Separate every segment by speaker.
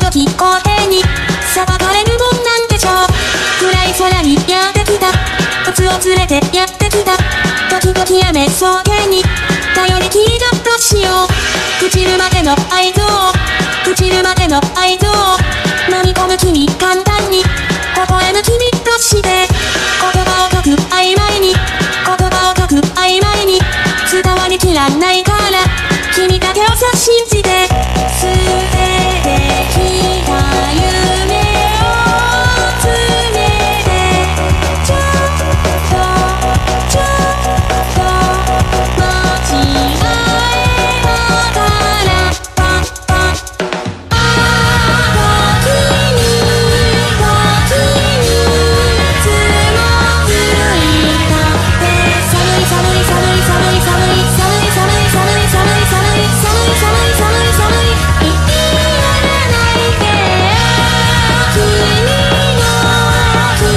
Speaker 1: 々皇帝に裁かれるもんなんでしょう。暗い空にやってきた鬱を連れてやってきた時々雨草原に頼りきりだとしよう。朽ちるまでの合図を朽ちるまでの合図を飲み込む君簡単に微笑む君として言葉を解く曖昧に言葉を解く曖昧に伝わりきらないから君だけをさ信じて捨ててきた夢を詰めてちょっと間違えながらパッパッ時につまずいたって寒い寒い寒い寒い寒い寒い寒い寒い寒い寒い寒い寒い寒い寒い言わないで君の声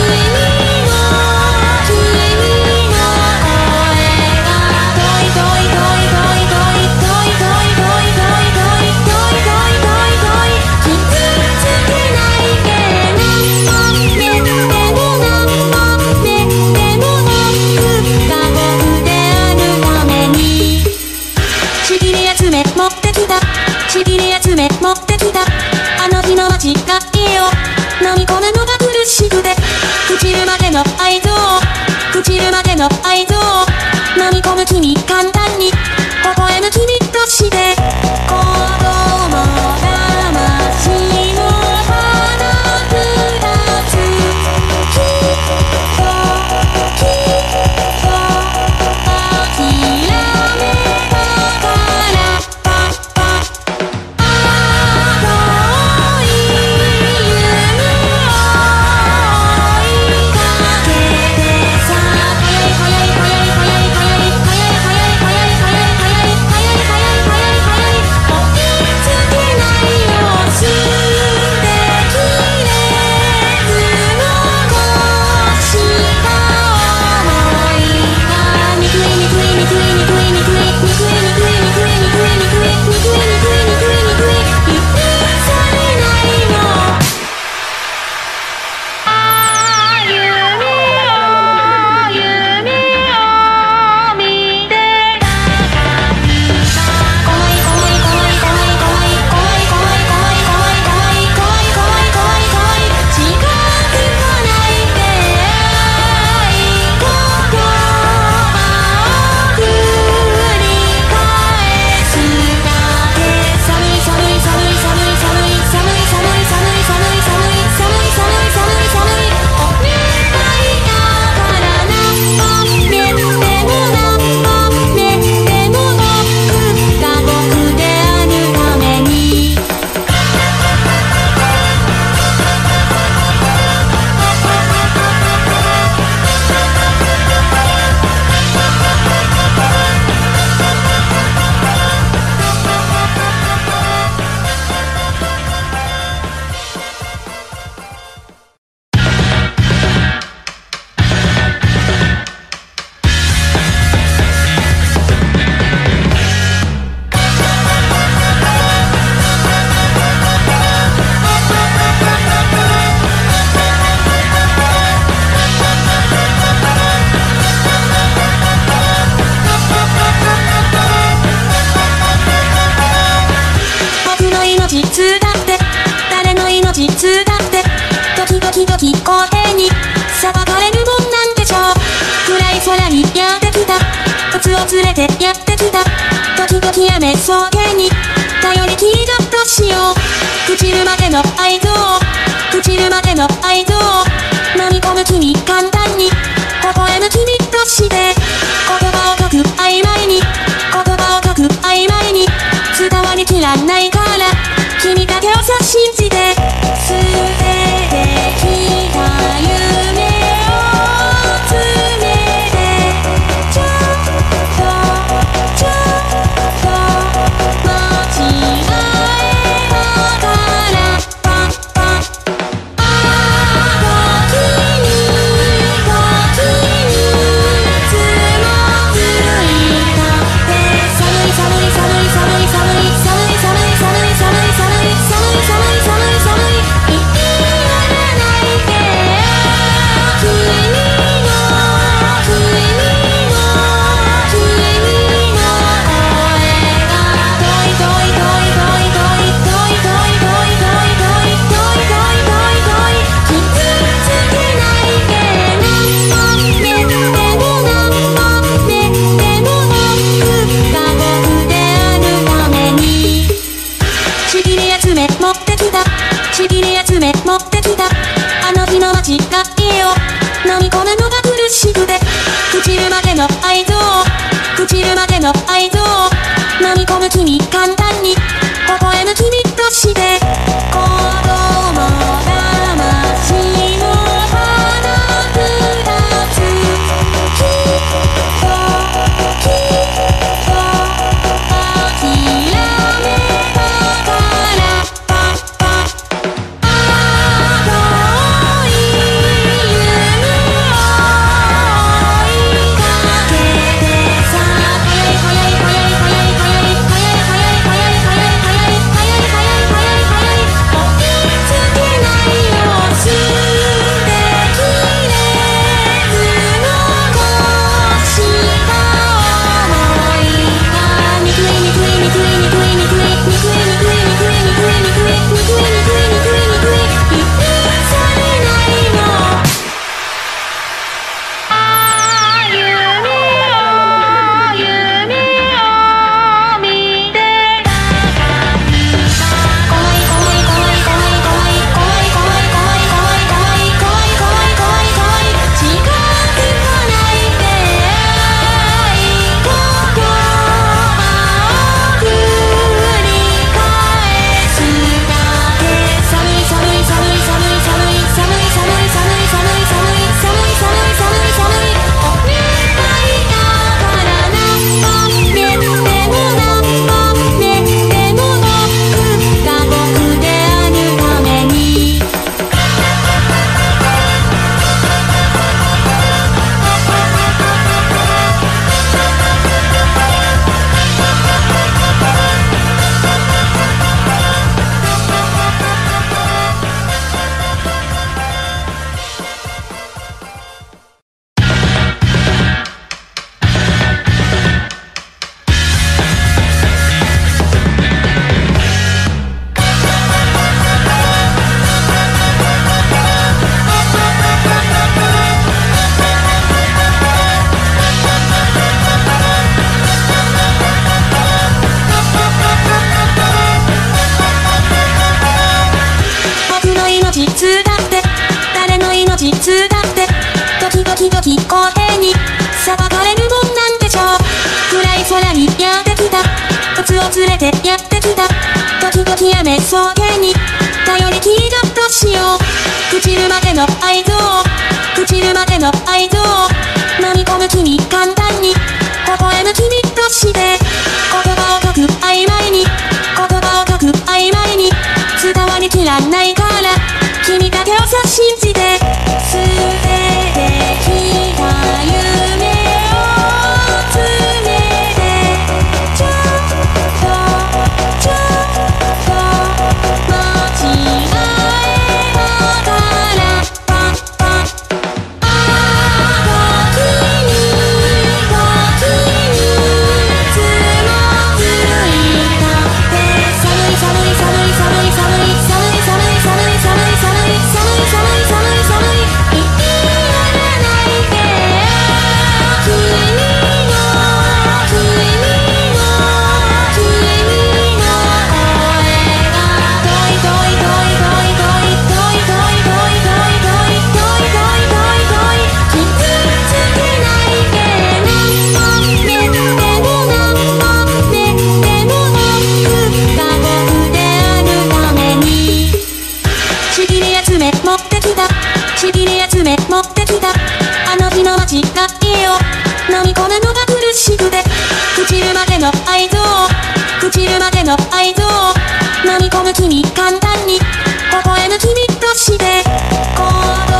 Speaker 1: が遠い遠い遠い遠い遠い遠い遠い遠い遠い遠い遠い遠い遠い遠い傷つけないで何もねでも何もねでも僕が僕であるためにちぎり集め持ってきたちぎり集め持ってきたあの日の間違いを飲み込むのが苦しくて朽ちるまでの合図を朽ちるまでの合図を飲み込む君簡単に微笑む君として子供魂の花二つきっと諦めながらパッパッ青い夢を追いかけてさ速い速い速い速い速い速い速い速い速い速い速い速い速い速い速い追いつけないよ捨てきれず残した想いが憎い憎い憎い憎い憎い憎い憎い憎い憎い憎い憎い憎い憎い憎い憎い憎い許されないの夢を見てたかった怖い怖い怖い怖い怖い怖い怖い怖い怖い怖い怖い怖い怖い怖い近づかないで言葉を繰り返すだけ寒い寒い寒い寒い寒い寒い寒い寒い寒い寒い寒い寒い寒い寒いお願いだから何もねでも何もねでも僕が僕であるために僕の命つだって誰の命つだって時々皇帝に裁かれるもんなんでしょう。暗い空にやってきた鬱を連れてやってきた時々雨草原に頼りきりだとしよう。朽ちるまでの合図を朽ちるまでの合図を飲み込む君簡単に微笑む君として言葉を解く曖昧に言葉を解く曖昧に伝わりきらないから君だけをさ信じて捨ててきた夢を詰めてちょっと間違えながらパッパッ時にめ持ってきたあの日の間違いを飲み込むのが苦しくて朽ちるまでの愛情朽ちるまでの愛情飲み込む君簡単に微笑む君として子供魂の花二つきっと諦めながらパッパッ青い夢を追いかけてさ早い早い早い早い早い早い早い早い早い早い早い早い早い追いつけない様子で切れずの腰が重いがにくいにくいにくいにくいにくいにくいにくいにくいにくいにくいにくいにくいにくいにくいにくい許されないの夢を見てた怖い怖い怖い怖い怖い怖い怖い怖い怖い怖い怖い怖い怖い怖い近づかないで心を繰り返すだけ寒い寒い寒い寒い寒い寒い寒い寒い寒い寒い寒い寒い寒い寒いお願いだから何もねっても何もねっても僕が僕であるために僕の命つだって誰の命つだって時々時校庭に裁かれるもんなんでしょう暗い空にやってきた鬱を連れてやってきた時々雨草原に頼りきりだとしよう朽ちるまでの愛情朽ちるまでの愛情飲み込む君簡単に微笑む君として言葉を書く曖昧に言葉を書く曖昧に伝わりきらないから君だけをさ信じて捨ててきた夢を集めてちょっとちょっと間違えながらパッパッあの君時につまずいたって寒い寒い寒い寒い寒い寒い寒い寒い寒い寒い寒い寒い寒い寒い言いやらないで君の声が遠い遠い遠い遠い遠い遠い遠い遠い遠い遠い遠い遠い遠い遠い傷つけないで何もねっても何もねっても僕が僕であるためにちぎり集め持ってきたちぎり集め持ってきたあの日の間違いを飲み込むのが苦しくて朽ちるまでの愛情朽ちるまでの愛情飲み込む君簡単に微笑む君として子供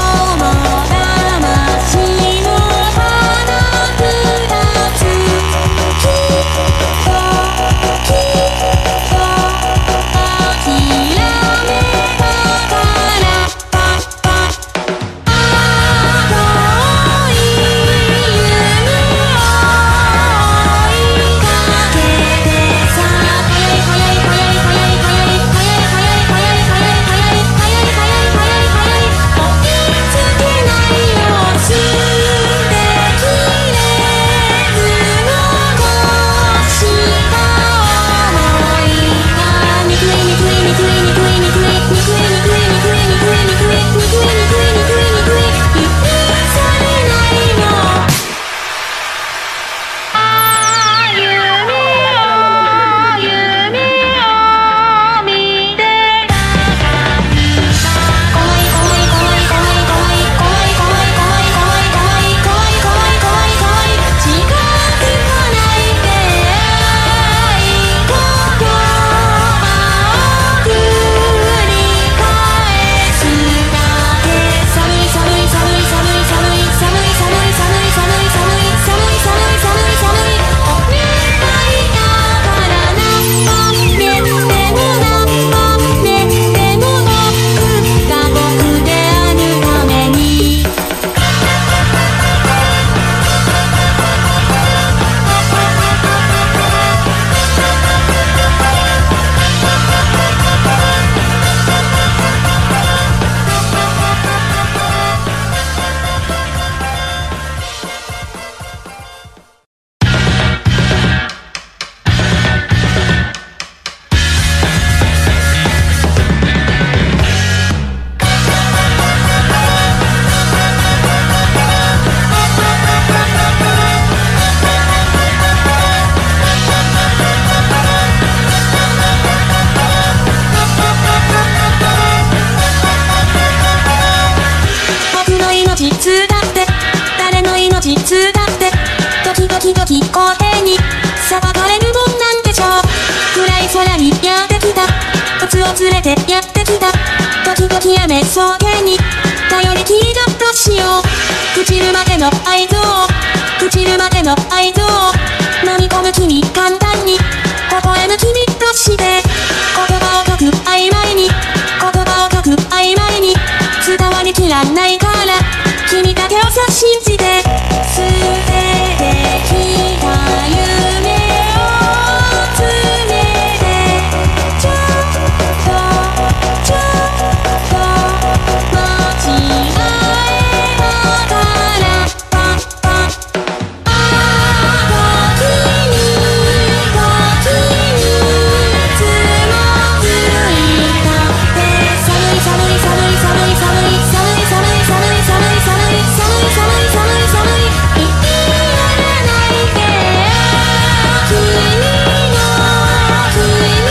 Speaker 1: 魂の花二つきっときっと諦めながらパッパッ青い夢を追いかけてさ早い早い早い早い早い早い早い早い早い早い早い早い早い早い早い追実だって時々公平に裁かれるもんなんでしょう。暗い空にやってきた鬱を連れてやってきた時々雨草原に頼りきりだとしよう。朽ちるまでの合図を朽ちるまでの合図を飲み込む君簡単に微笑む君として言葉を解く曖昧に言葉を解く曖昧に伝わりきらないから君だけをさ信じて捨ててきた夢を連れてちょっと間違えながらパッパッ時につまずいたって寒い寒い寒い寒い寒い寒い寒い寒い寒い寒い寒い寒い寒い寒い言いられないけ君の声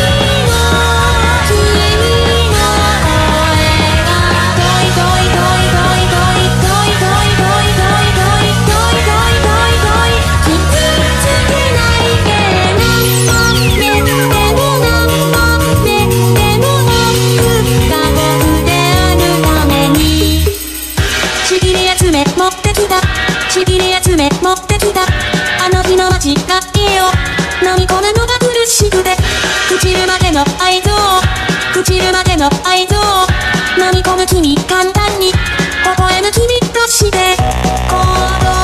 Speaker 1: が遠い遠い遠い遠い遠い遠い遠い遠い遠い遠い遠い遠い遠い遠い傷つけないけ何万年でも何万年でも僕が僕であるためにちぎり集め持ってきたちぎり集め持ってきたあの日の間違いを飲み込むのが苦しくて朽ちるまでの合図を朽ちるまでの合図を飲み込む君簡単に微笑む君として子供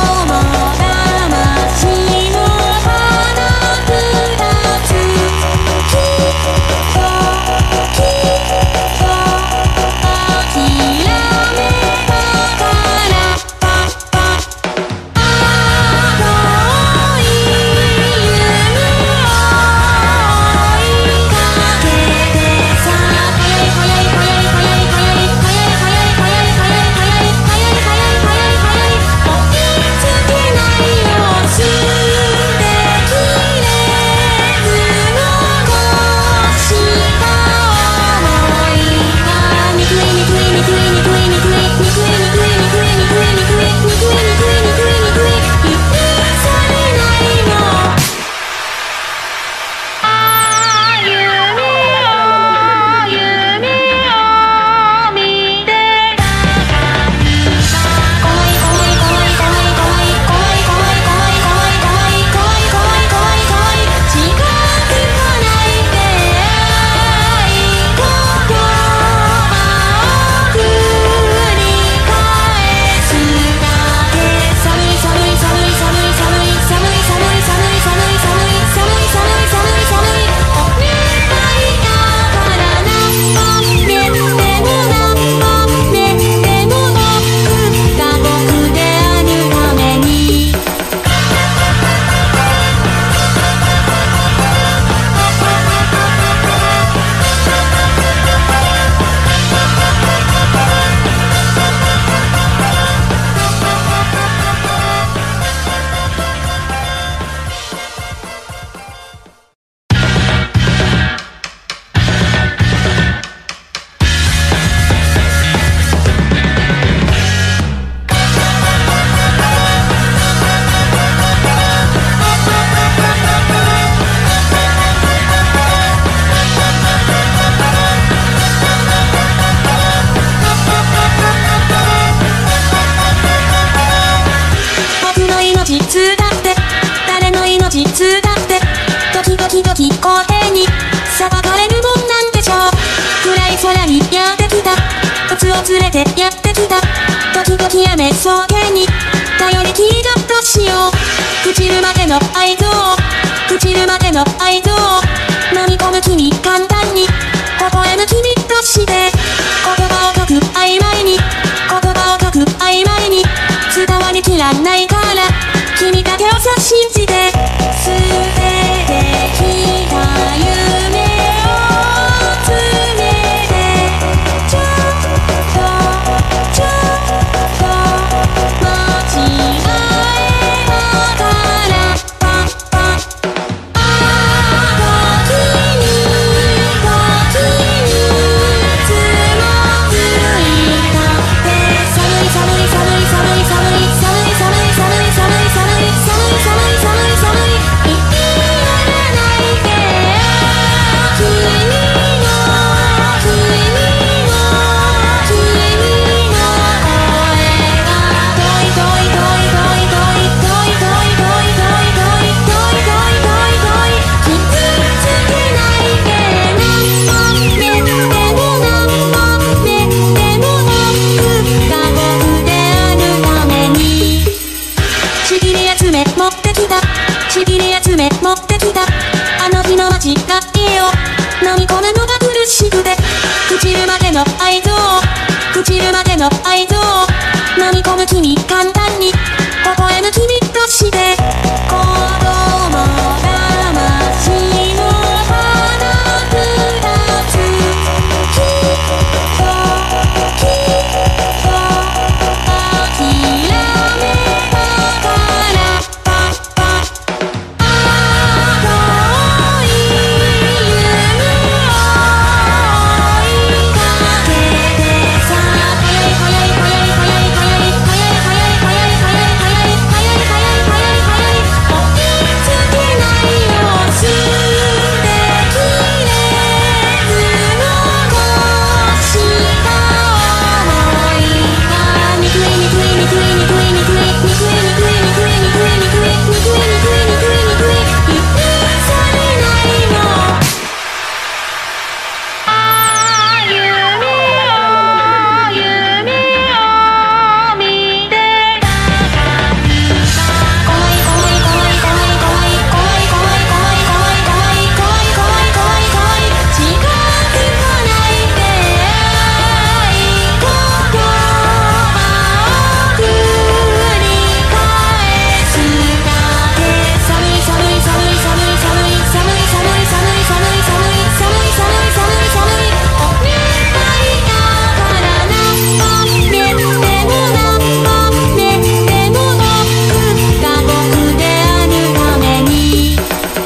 Speaker 1: 魂の花二つきっと諦めながらパッパッ青い夢を追いかけてさ速い速い速い速い速い速い速い速い速い速い速い速い速い速い速い追いつけないよ捨てきれず残した想いがにくいにくいにくいにくいにくいにくいにくいにくいにくいにくいにくいにくいにくいにくいにくい許されないの夢を見てたかった怖い怖い怖い怖い怖い怖い怖い怖い怖い怖い怖い怖い怖い怖い近づかないで言葉を繰り返すだけ寒い寒い寒い寒い寒い寒い寒い寒い寒い寒い寒い寒い寒い寒いお願いだから何万年でも何万年でも僕が僕であるために僕の命つだって誰の命つだって時々公平に裁かれるもんなんでしょう。暗い空にやってきた鬱を連れてやってきた時々雨草原に頼りきりだとしよう。朽ちるまでの合図を朽ちるまでの合図を飲み込む君簡単に微笑む君として言葉を解く曖昧に言葉を解く曖昧に伝わりきらないから君だけをさ信じて捨ててきた夢を連れてちょっと間違えながらパッパッ時にでの愛情、朽ちるまでの愛情、飲み込む君簡単に微笑む君として子供魂の花二つ、きっと諦めながらパッパッ青い夢を追いかけてさ、早い早い早い早い早い早い早い早い早い早い早い早い早い早い追いつけないよ捨てきれず残した想いがにくいにくいにくいにくいにくいにくいにくいにくいにくいにくいにくいにくいにくいにくいにくい許されないの夢を見てた怖い怖い怖い怖い怖い怖い怖い怖い怖い怖い怖い怖い怖い怖い近づかないで言葉を繰り返すだけ寒い寒い寒い寒い寒い寒い寒い寒い寒い寒い寒い寒い寒い寒いお願いだから何番目でも何番目でも僕が僕であるために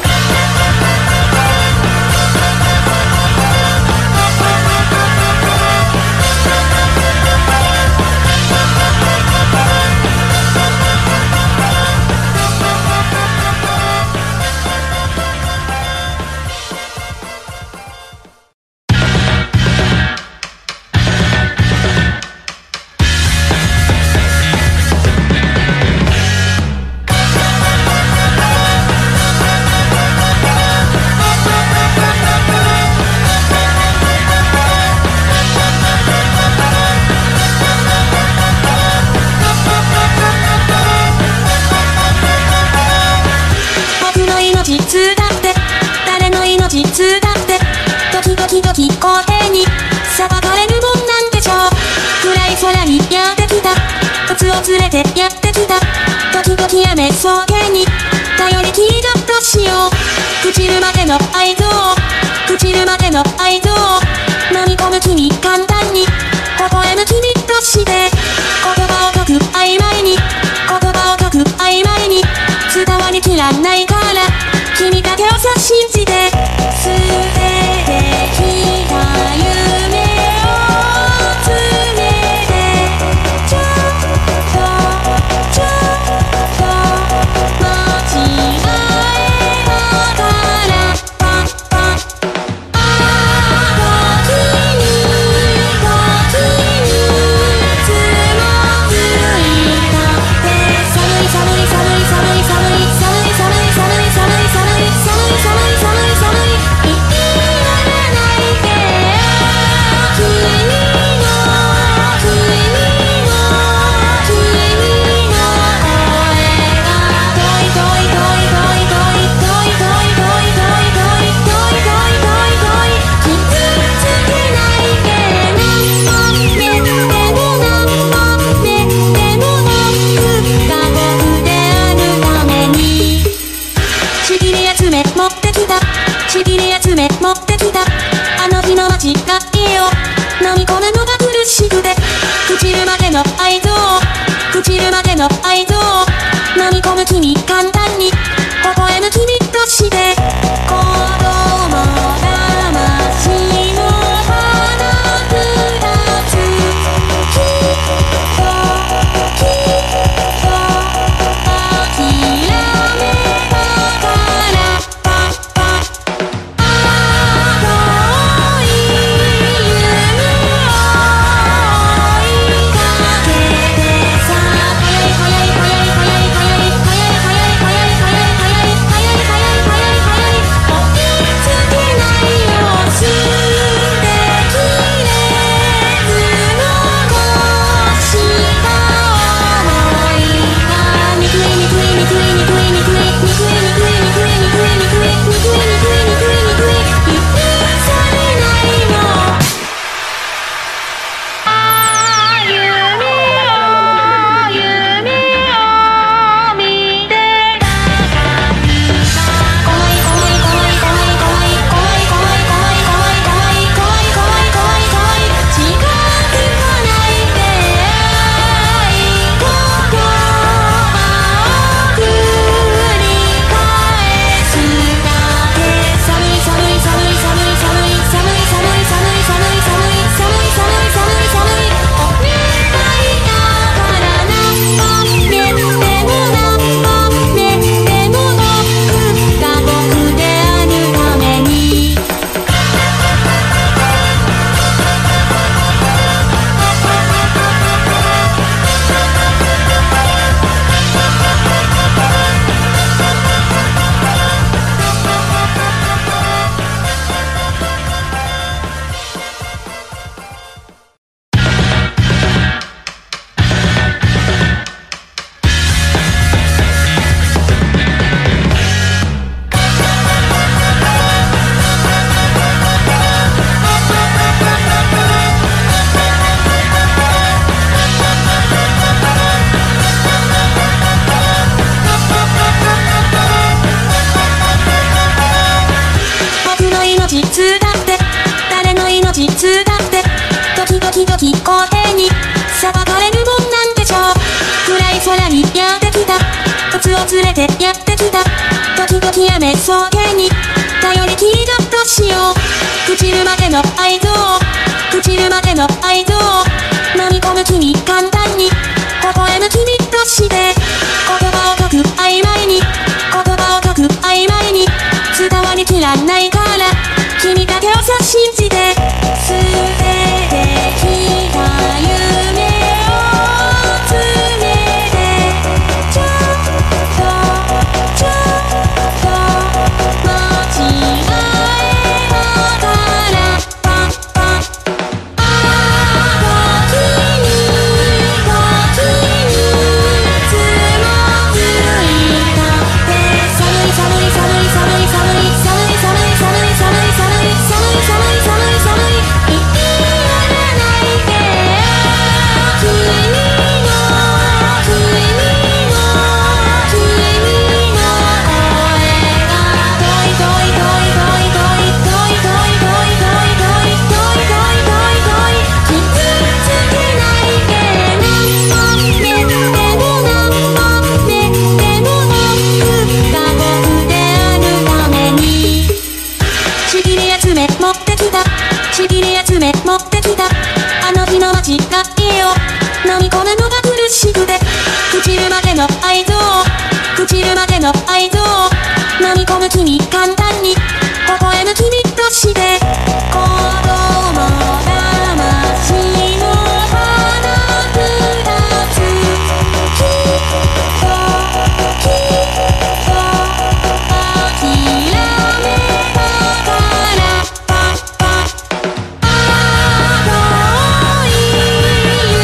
Speaker 1: 僕の命つだって誰の命つだって時々時公平に裁かれるもんなんでしょう暗い空にやってきた靴を連れてやってきた時々雨草原に頼りきりだとしよう朽ちるまでの愛情朽ちるまでの愛情飲み込む君簡単に微笑む君として言葉を解く曖昧に言葉を解く曖昧に伝わりきらないから君だけをさ信じて捨ててきた夢を詰めてちょっとちょっと間違えながらパッパッあの君に連れてやってきた。時々雨そうげに頼りきりだとしよう。朽ちるまでの愛情、朽ちるまでの愛情、飲み込む君簡単に微笑む君として、言葉を書く曖昧に、言葉を書く曖昧に伝わりきらないから、君だけをさ信じて、捨ててきた夢を詰めて、ちょっと間違えながらパッパッ、時につまずいたって寒い寒い寒い寒い寒い寒い寒い寒い寒い寒い寒い寒い寒い寒い言わないで、君の声が遠い遠い遠い遠い遠い遠い遠い遠い遠い遠い遠い遠い遠い遠い傷つけないで、何も目でも何も目でも僕が僕であるためにちぎり集め持ってきた、ちぎり集め持ってきた、あの日の間違いを飲み込むのが苦しくて、朽ちるまでの愛情、朽ちるまでの愛情、飲み込む君簡単に微笑む君として、子供魂の花二つ、きっと諦めながらパッパッ、青い夢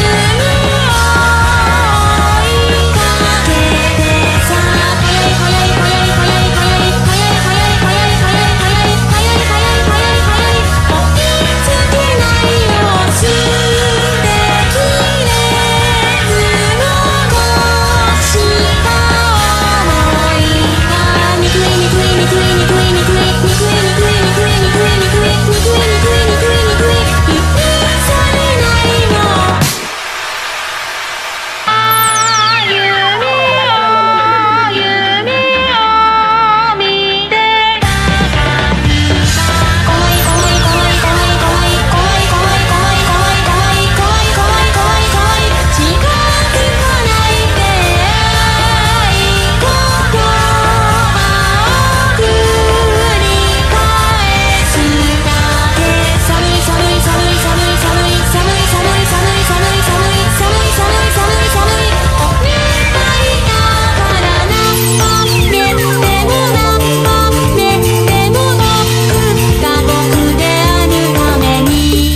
Speaker 1: を追いかけてさ、早い早い早い早い早い早い早い早い早い早い早い早い早い早い追いつけないよ、捨てきれず残した想いがにくいにくいにくいにくいにくいにくいにくいにくいにくいにくいにくいにくいにくいにくいにくいにくい許されないの。夢を見てた怖い怖い怖い怖い怖い怖い怖い怖い怖い怖い怖い怖い怖い怖い近づかないで、愛言葉を繰り返すだけ、寒い寒い寒い寒い寒い寒い寒い寒い寒い寒い寒い寒い寒い寒いお願いだから何も目でも何も目でも僕が僕であるために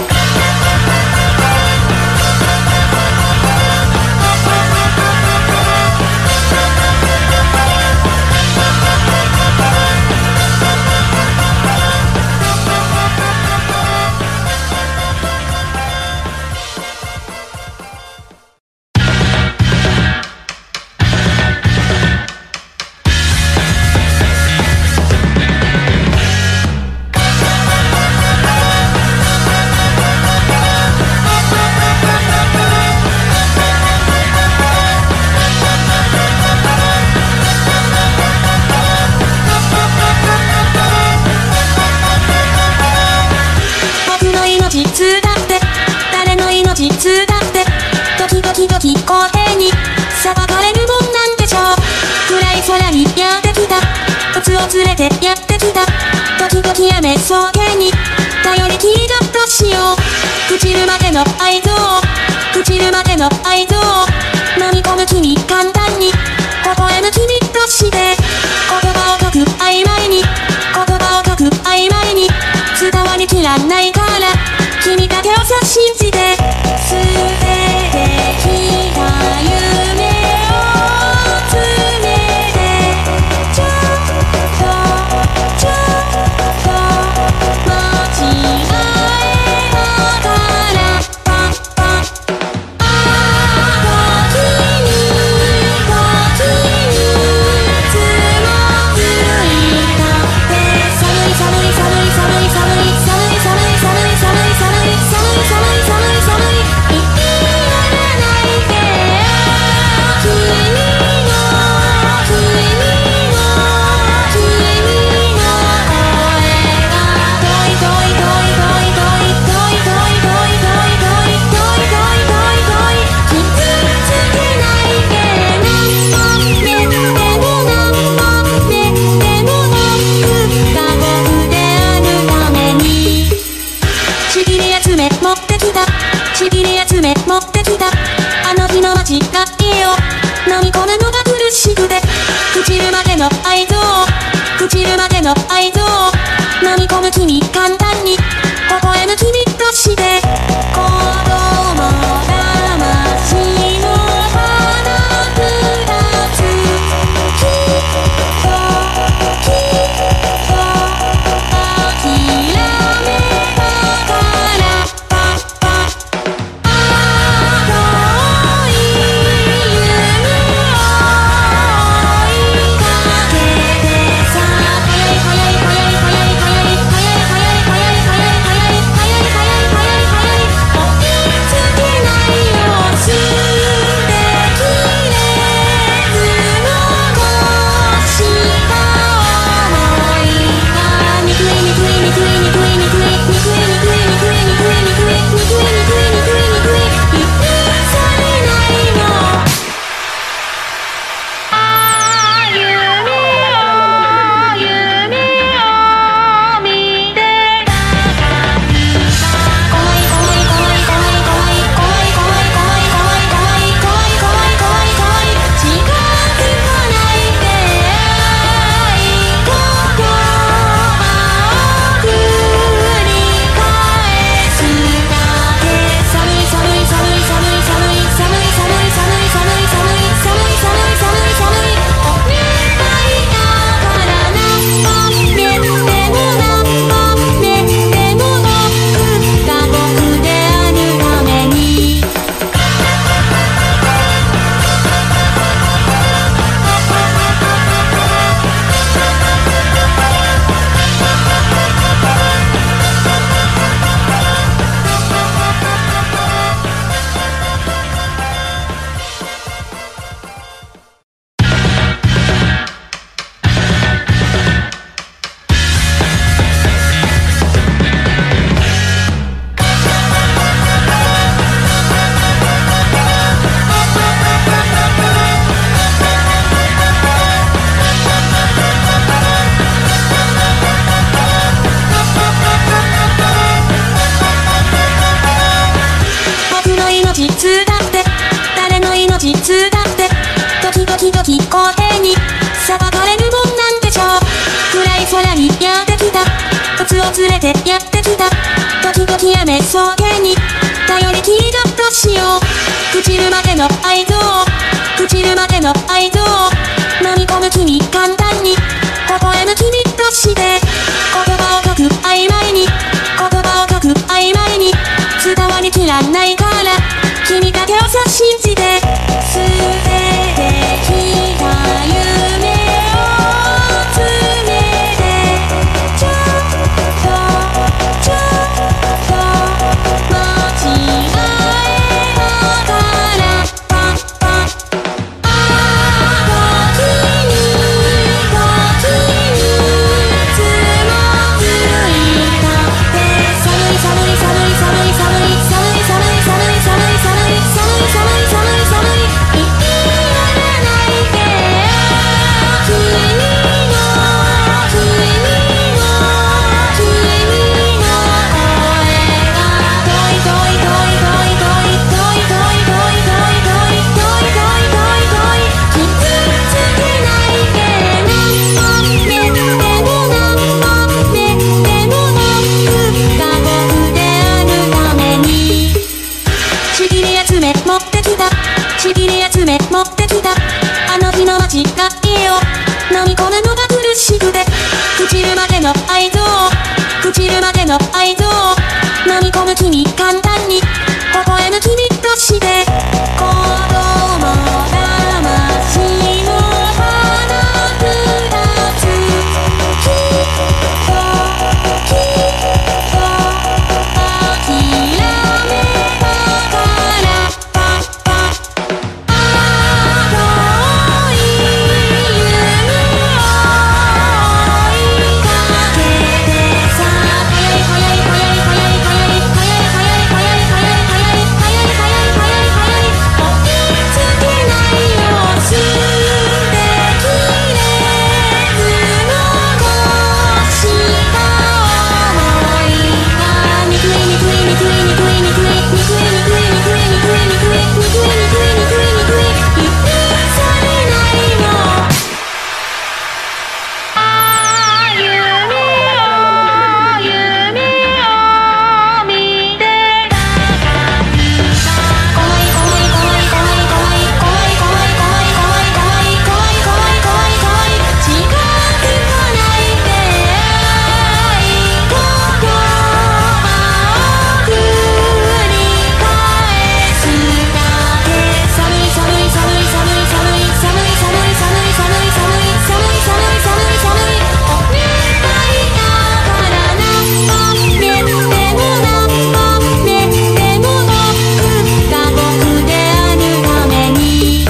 Speaker 1: 僕の命つだって誰の命つだって時々公平に裁かれるもんなんでしょう。暗い空にやってきた鬱を連れてやってきた、時々雨そうげに頼りきりだとしよう。朽ちるまでの愛情、朽ちるまでの愛情、飲み込む君簡単に微笑む君として、言葉を書く曖昧に、言葉を書く曖昧に伝わりきらないから、君だけをさ信じて、捨ててきた夢を詰めて、ちょっと間違えながらパッパッ、時につ命つだって誰の命つだって時公平に裁かれるもんなんでしょう。暗い空にやってきた靴を連れてやってきた時雨草原に頼りきりだとしよう。朽ちるまでの愛情朽ちるまでの愛情飲み込む君簡単に微笑む君として言葉を書く曖昧に言葉を書く曖昧に伝わりきらないから君だけをさ信じて捨ててきた夢を詰めてちょっと間違えながらパッパッ時につまずいたって寒い寒い寒い寒い寒い寒い寒い寒い寒い寒い寒い寒い寒い寒い言いられないけ君の声が遠い遠い遠い遠い遠い遠い遠い遠い遠い遠い遠い遠い遠い遠い傷つけないで何番目でも何番目でも僕が僕であるためにちぎり集め持ってきたちぎり集め持ってきたあの日の間違いを飲み込むのが苦しくて朽ちるまでの愛情朽ちるまでの愛情飲み込む君簡単に微笑む君として子供魂の花二つきっと諦めながらパッパッ遠い夢を追いかけてさ速い速い速い速い速い速い速い速い速い速い速い速い速い速い速い追いつけないよ捨てきれず残した想いがにくいにくいにくいにくいにくいにくいにくいにくいにくいにくいにくいにくいにくいにくいにくい許されないの夢を見てたかった怖い怖い怖い怖い怖い怖い怖い怖い怖い怖い怖い怖い怖い怖い近づかないで愛言葉を繰り返すだけ寒い寒い寒い寒い寒い寒い寒い寒い寒い寒い寒い寒い寒い寒いお願いだから何番目でも何番目でも僕が僕であるために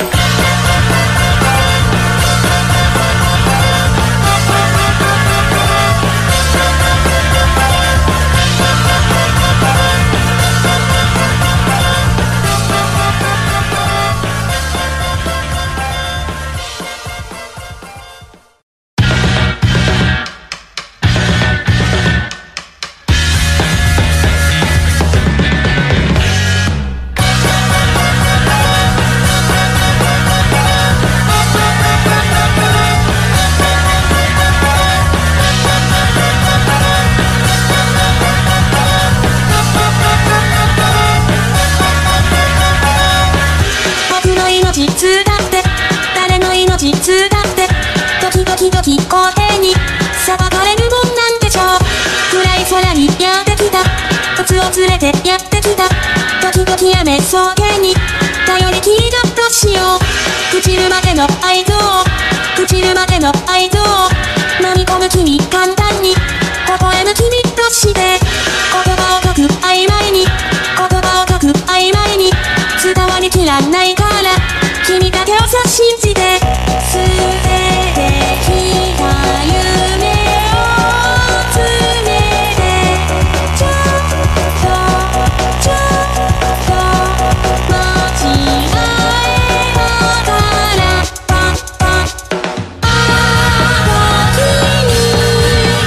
Speaker 1: 僕の命つだって誰の命つだって時公平に裁かれるもんなんでしょう。暗い空にやってきた靴を連れてやってきた時雨草原に頼りきりだとしよう。朽ちるまでの愛情朽ちるまでの愛情飲み込む君簡単に微笑む君として言葉を書く曖昧に言葉を書く曖昧に伝わりきらないから君だけをさ信じて捨ててきた夢を詰めてちょっと間違えながらパッパッ時に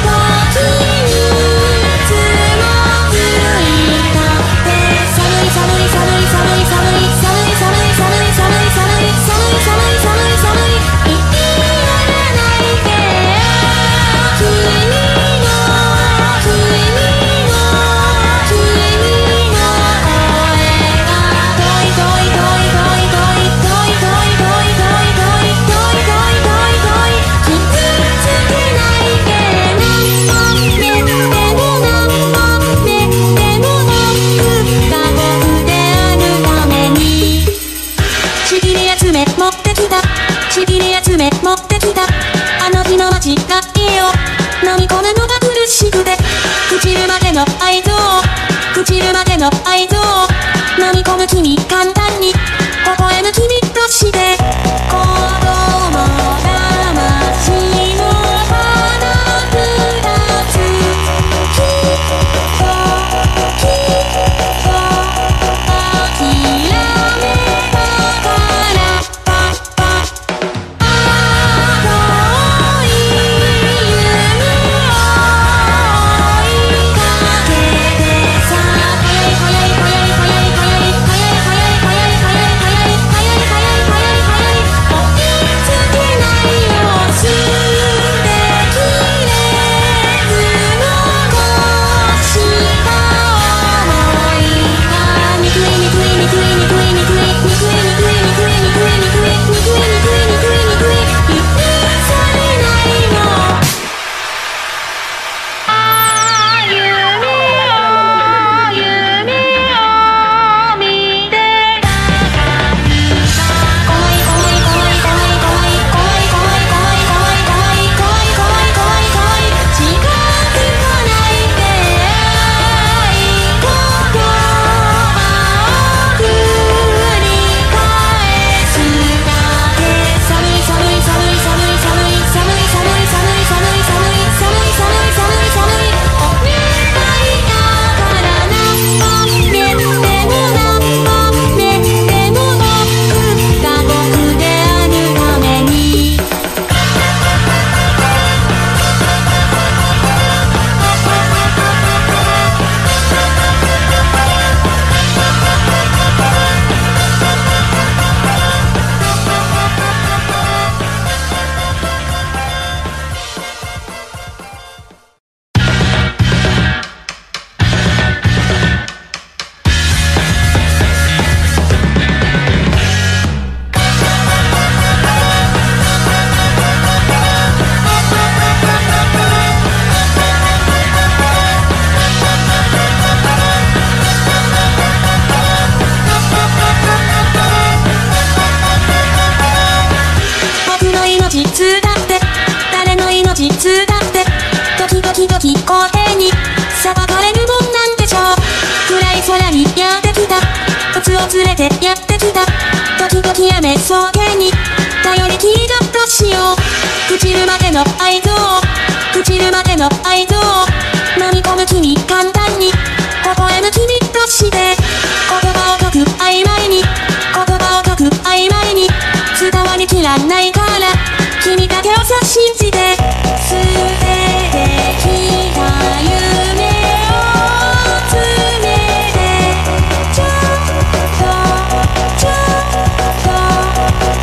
Speaker 1: 連れてやってきた。時々やめそうげに頼りきりだとしよう。朽ちるまでの愛情、朽ちるまでの愛情、飲み込む君簡単に微笑む君として、言葉を書く曖昧に、言葉を書く曖昧に伝わりきらないから、君だけをさ信じて捨ててきた夢を詰めて、ちょっと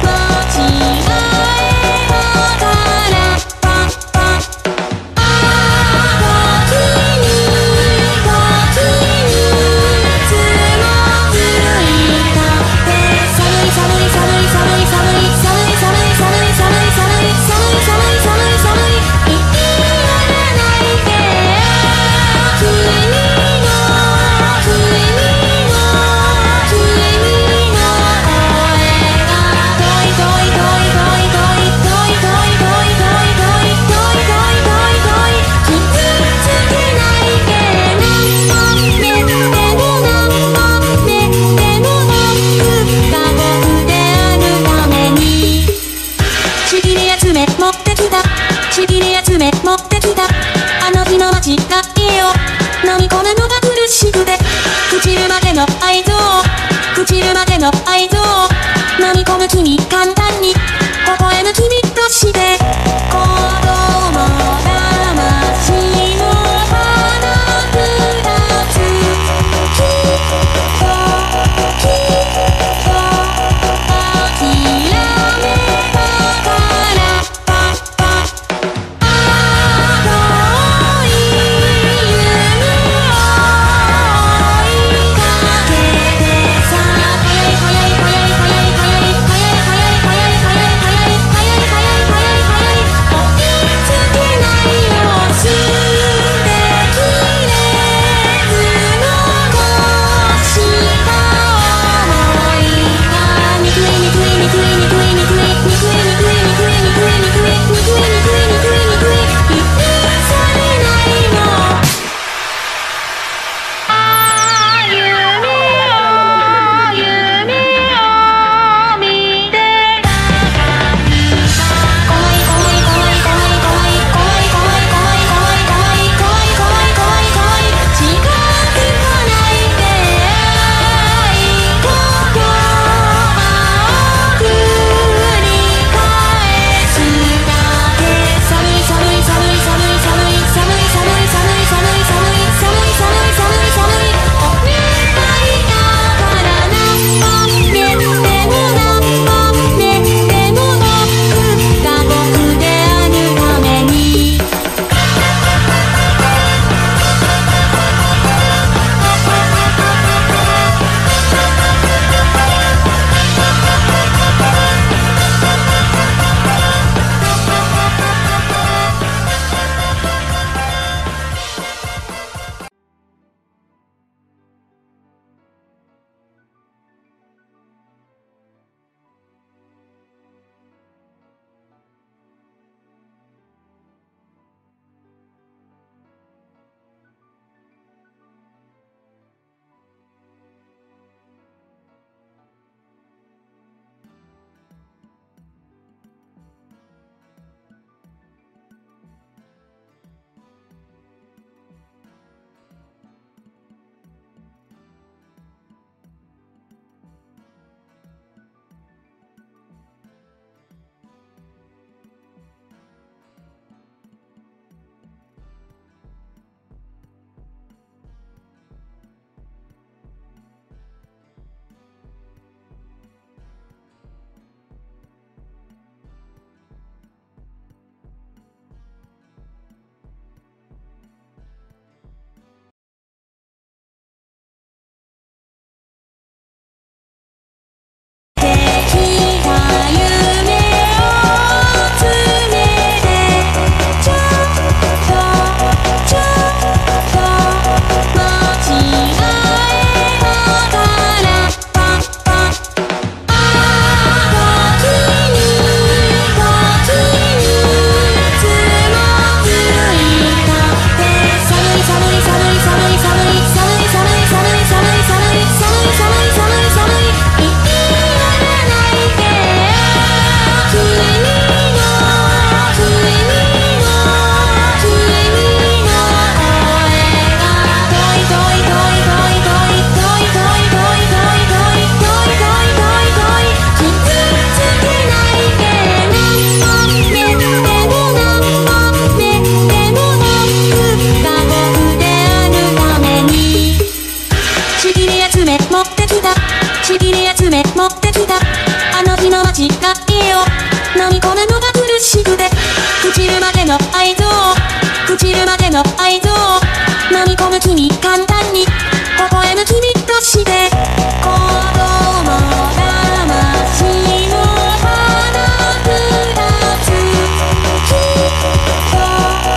Speaker 1: め持ってきたあの日の間違いを飲み込むのが苦しくて朽ちるまでの愛情朽ちるまでの愛情飲み込む君簡単に微笑む君として子供魂の花二つきっと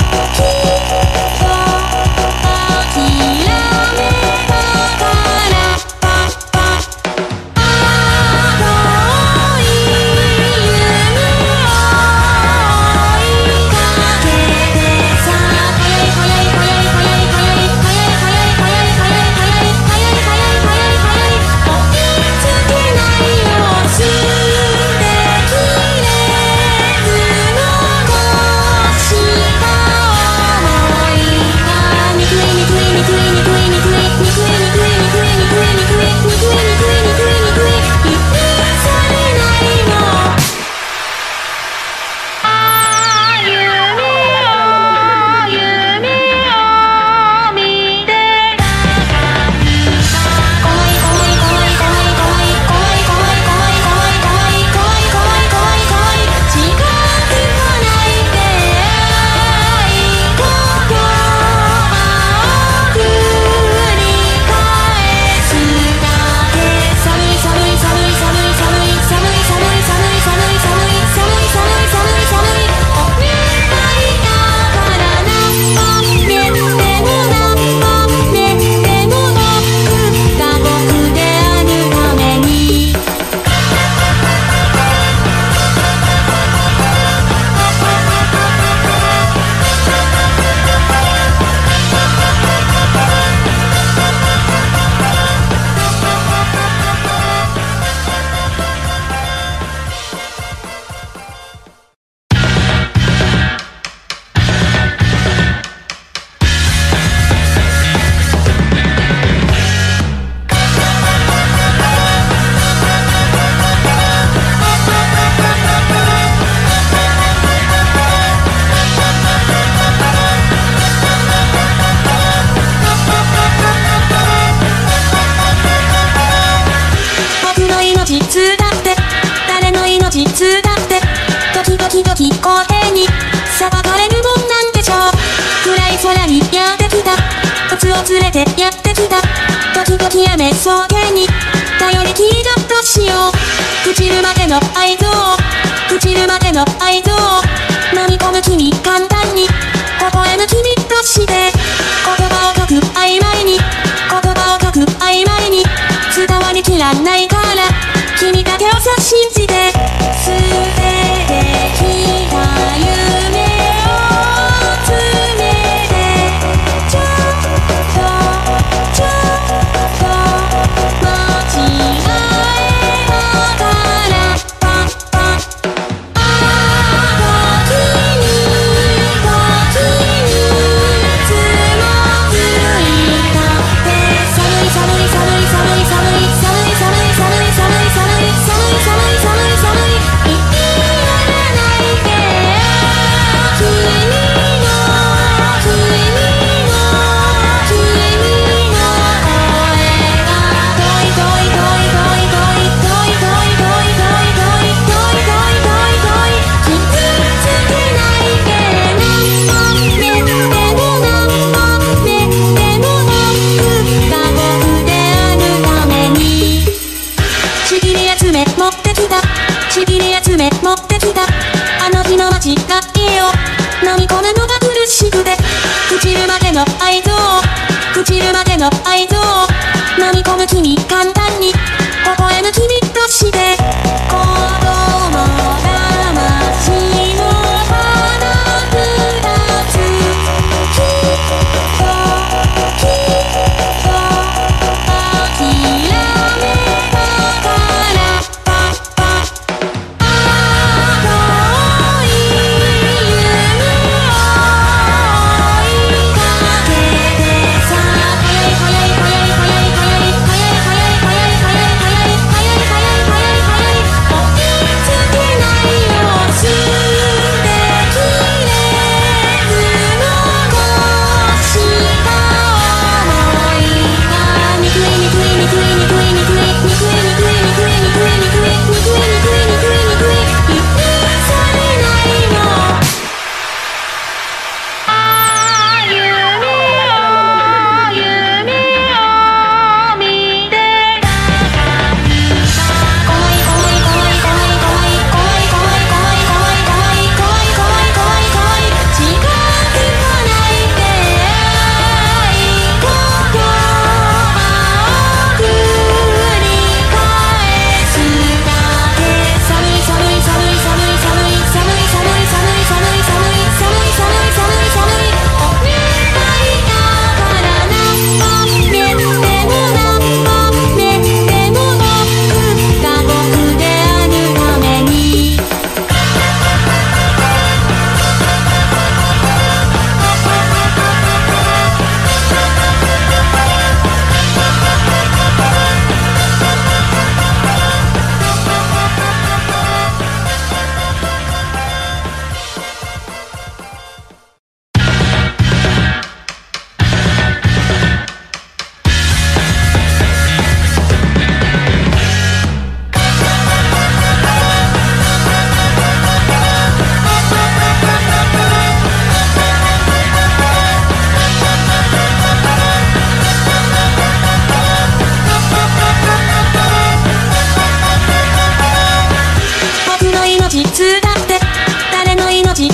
Speaker 1: 諦めながらパッパ青い夢を追いかけてさ速い速い速い速い速い速い速い速い速い速い速い速い速い速い速い追いつけない様子できれずの腰が重いにくいにくいにくいにくいにくいにくいにくいにくいにくいにくいにくいにくいにくいにくいにくい許されないの夢を見て怖い怖い怖い怖い怖い怖い怖い怖い怖い怖い怖い怖い怖い怖い近づかないで言葉を繰り返すだけ寒い寒い寒い寒い寒い寒い寒い寒い寒い寒い寒い寒い寒い寒いお願いだから何も言っても何も言っても僕が僕であるために僕の命つだって誰の命つだって時々時声に裁かれるもんなんでしょう暗い空にやってきた靴を連れてやってきた時々雨草原に頼りきりだとしよう朽ちるまでの愛情朽ちるまでの愛情飲み込む君簡単に微笑む君として言葉を書く曖昧に言葉を書く曖昧に伝わりきらないから君だけをさ信じて捨ててきた夢を詰めてちょっと間違えながらパッパあ時に時につまずいたって寒い寒い寒い寒い寒い寒い寒い寒い寒い寒い寒い寒い寒い寒い言いやらないで君の声が遠い遠い遠い遠い遠い遠い遠い遠い遠い遠い遠い遠い遠い遠い傷つけないで何も言っても何も言っても僕が僕であるためにちぎり集め持ってきたちぎり集め持ってきたあの日の間違いを飲み込むのが苦しくて朽ちるまでの愛情朽ちるまでの愛情飲み込む君簡単に微笑む君として子供魂の花二つきっと諦めながらパッパ青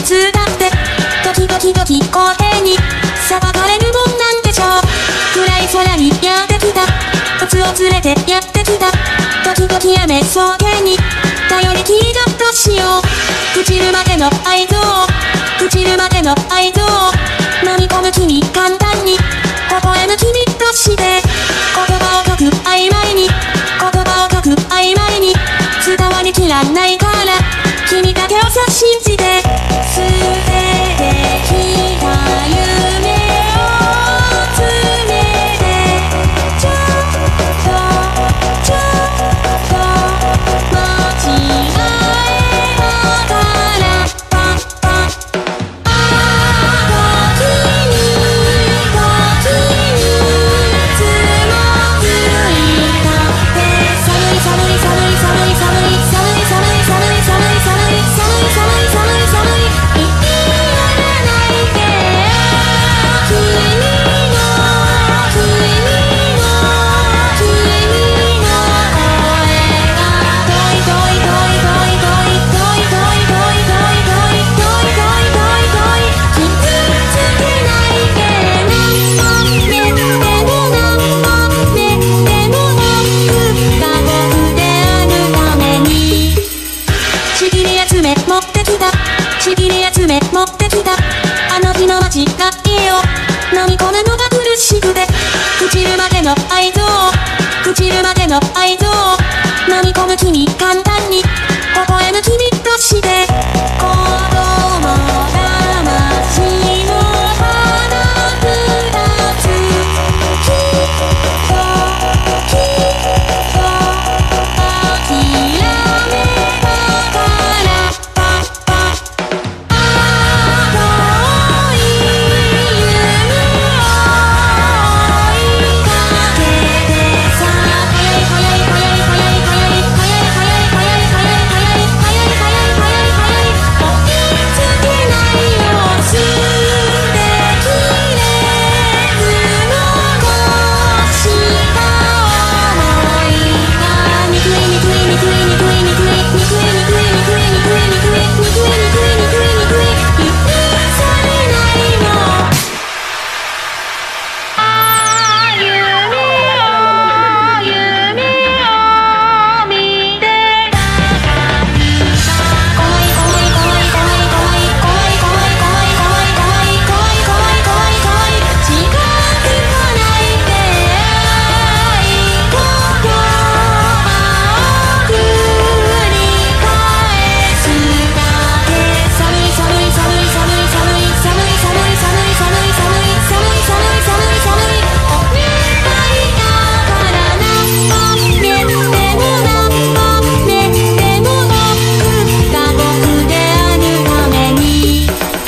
Speaker 1: 実だって時々公平に裁かれるもんなんでしょう。暗い空にやってきた靴を連れてやってきた時々雨草原に頼りきりだとしよう。朽ちるまでの合図を朽ちるまでの合図を飲み込む君簡単に微笑む君として言葉を書く曖昧に言葉を書く曖昧に伝わりきらないから君だけをさ信じて捨ててきた夢を詰めてちょっと間違えながらパンパン時につまずいたって寒い寒い寒い寒い寒い寒い寒い寒い寒い寒い寒い寒い寒い寒い言いやらないで君の声が遠い遠い遠い遠い遠い遠い遠い遠い遠い遠い遠い遠い遠い遠い傷つけないで何もねでも僕が僕であるためにちぎり集め持ってきたちぎり集め持ってきたあの日の間違いを飲み込むのが苦しくて朽ちるまでの合図を朽ちるまでの合図を飲み込む君簡単に微笑む君として子供魂の花二つきっと諦めながらパッパッ遠い夢を追いかけてさ速い速い速い速い速い速い速い速い速い速い速い速い速い速い追いつけないよ捨てきれず残した想いが憎い憎い憎い憎い憎い憎い憎い憎い憎い憎い憎い憎い憎い憎い憎い憎い許されないの夢を見てたかった怖い怖い怖い怖い怖い怖い怖い怖い怖い怖い怖い怖い怖い怖い近づかないで言葉を繰り返すだけ寒い寒い寒い寒い寒い寒い寒い寒い寒い寒い寒い寒い寒い寒いお願いだから何もねでも何もねでも僕が僕であるために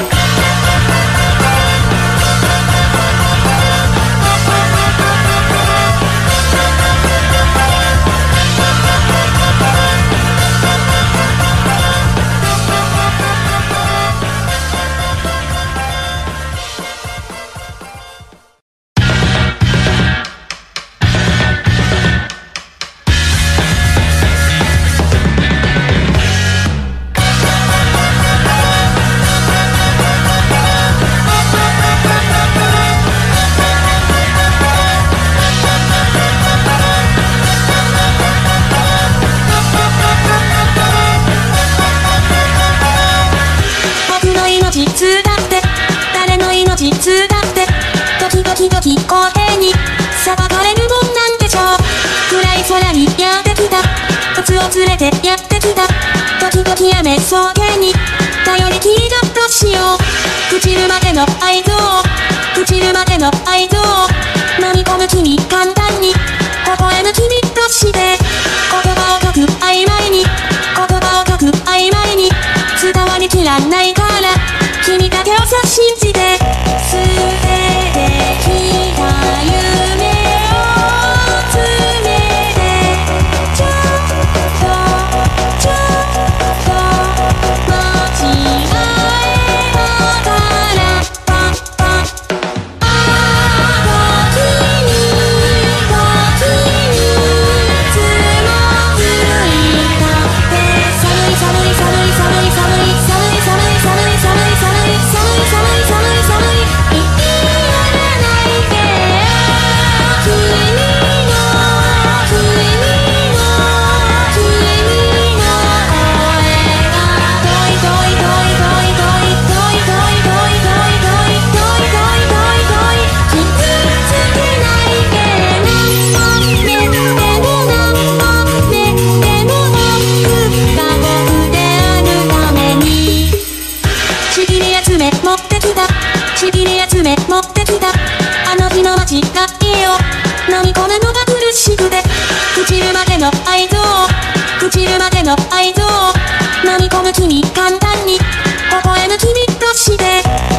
Speaker 1: 僕の命つだって誰の命つだって時々公平に裁かれるもんなんでしょう。暗い空にやってきた靴を連れてやってきた時々雨草原に頼りきりだとしよう。朽ちるまでの合図を朽ちるまでの合図を飲み込む君簡単に微笑む君として言葉を書く曖昧に言葉を書く曖昧に伝わりきらないから君だけをさ信じて捨ててきた夢を詰めてちょっと間違えながらパンパン時に愛情朽ちるまでの愛情飲み込む君簡単に微笑む君として